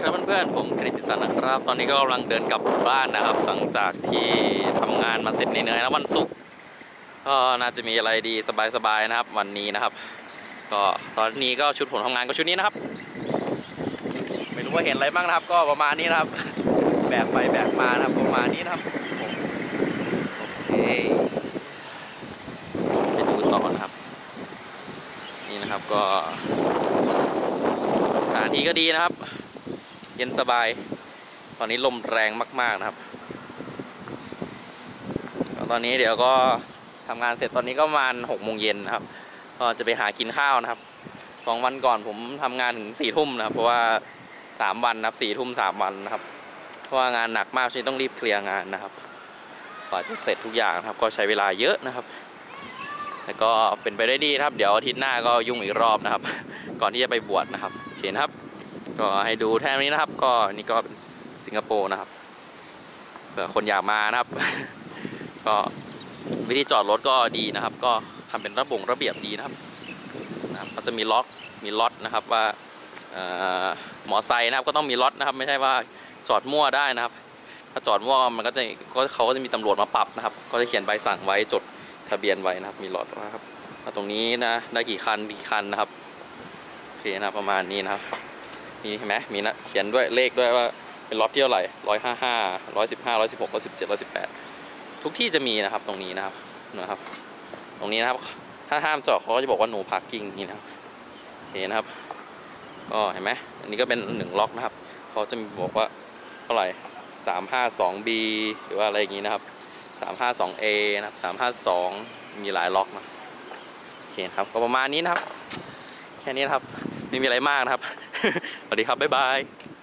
ครับเพื่อนๆผมกฤติศักดิ์นะครับตอนนี้ก็กำลังเดินกลับบ้านนะครับหลังจากที่ทำงานมาเสร็จเหนื่อยๆแล้ววันศุกร์ก็น่าจะมีอะไรดีสบายๆนะครับวันนี้นะครับก็ตอนนี้ก็ชุดผมทำงานก็ชุดนี้นะครับไม่รู้ว่าเห็นอะไรบ้างนะครับก็ประมาณนี้นะครับแบกไปแบกมานะครับประมาณนี้นะครับผมโอเคไปดูต่อนะครับนี่นะครับก็สถานที่ก็ดีนะครับเย็นสบายตอนนี้ลมแรงมากๆนะครับตอนนี้เดี๋ยวก็ทำงานเสร็จตอนนี้ก็ประมาณ6 โมงเย็นนะครับก็จะไปหากินข้าวนะครับ2 วันก่อนผมทำงานถึง4 ทุ่มนะครับเพราะว่า3 วันนะครับ4 ทุ่ม3 วันนะครับเพราะว่างานหนักมากจนต้องรีบเคลียร์งานนะครับกว่าจะเสร็จทุกอย่างนะครับก็ใช้เวลาเยอะนะครับแต่ก็เป็นไปได้ดีนะครับเดี๋ยวอาทิตย์หน้าก็ยุ่งอีกรอบนะครับก่อนที่จะไปบวชนะครับโอเคนะครับก็ให้ดูแค่นี้นะครับก็นี่ก็เป็นสิงคโปร์นะครับเผื่อคนอยากมานะครับก็วิธีจอดรถก็ดีนะครับก็ทำเป็นระเบียบดีนะครับก็จะมีล็อตนะครับว่ามอไซค์นะครับก็ต้องมีล็อตนะครับไม่ใช่ว่าจอดมั่วได้นะครับถ้าจอดมั่วมันก็จะเขาก็จะมีตำรวจมาปรับนะครับก็จะเขียนใบสั่งไว้จดทะเบียนไว้นะครับมีล็อตนะครับตรงนี้นะได้กี่คันนะครับโอเคนะประมาณนี้นะครับนี่เห็นไหมมีนะเขียนด้วยเลขด้วยว่าเป็นล็อตที่เท่าไหร่155 115 116 117 118ทุกที่จะมีนะครับตรงนี้นะครับตรงนี้นะครับถ้าห้ามจอดเขาก็จะบอกว่า no parking นี่นะครับโอเคนะครับก็เห็นไหมอันนี้ก็เป็น1 ล็อกนะครับเขาจะมีบอกว่าเท่าไหร่352B หรือว่าอะไรอย่างนี้นะครับ352A นะครับ352มีหลายล็อกนะโอเคครับก็ประมาณนี้นะครับแค่นี้นะครับไม่มีอะไรมากนะครับ สวัสดีครับบ๊ายบาย